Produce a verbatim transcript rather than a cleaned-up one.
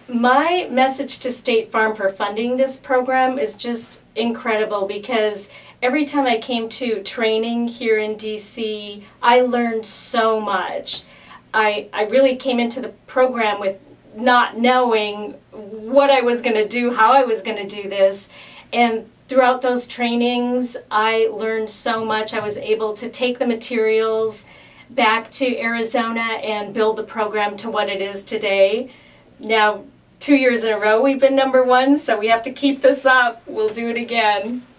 My message to State Farm for funding this program is just incredible, because every time I came to training here in D C, I learned so much. I, I really came into the program with not knowing what I was going to do, how I was going to do this, and throughout those trainings I learned so much. I was able to take the materials back to Arizona and build the program to what it is today. Now, two years in a row we've been number one, so we have to keep this up. We'll do it again.